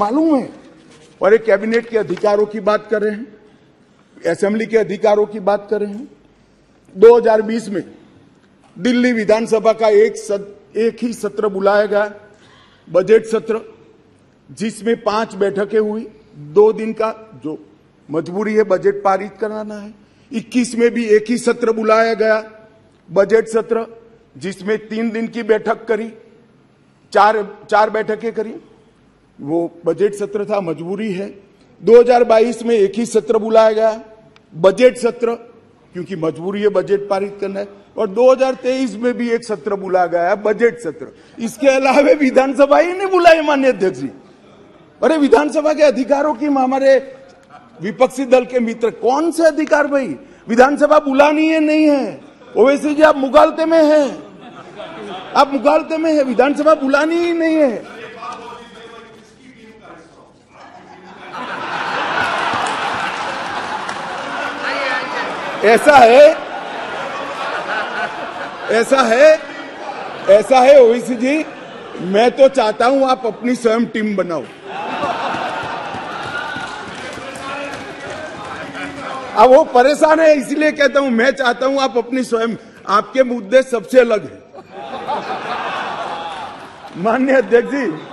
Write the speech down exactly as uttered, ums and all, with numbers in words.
मालूम है। और एक कैबिनेट के अधिकारों की बात कर रहे हैं, असेंबली के अधिकारों की बात कर रहे हैं। दो हज़ार बीस में दिल्ली विधानसभा का एक सद, एक ही सत्र बुलाया गया, बजट सत्र, जिसमें पांच बैठकें हुई, दो दिन का, जो मजबूरी है बजट पारित कराना है। इक्कीस में भी एक ही सत्र बुलाया गया, बजट सत्र, जिसमें तीन दिन की बैठक करी, चार चार बैठकें करी, वो बजट सत्र था, मजबूरी है। दो हज़ार बाईस में एक ही सत्र बुलाया गया, बजट सत्र, क्योंकि मजबूरी है बजट पारित करना है। और दो हज़ार तेईस में भी एक सत्र बुलाया गया, बजट सत्र। इसके अलावा विधानसभा ही नहीं बुलाई माननीय अध्यक्ष जी। अरे विधानसभा के अधिकारों की हमारे विपक्षी दल के मित्र, कौन से अधिकार भाई? विधानसभा बुलानी है नहीं है? ओवैसी जी आप मुगालते में हैं, आप मुगालते में है, विधानसभा बुलानी ही नहीं है। ऐसा है, ऐसा है, ऐसा है ओवैसी जी, मैं तो चाहता हूं आप अपनी स्वयं टीम बनाओ। अब वो परेशान है इसलिए कहता हूं, मैं चाहता हूं आप अपनी स्वयं, आपके मुद्दे सबसे अलग है माननीय अध्यक्ष जी।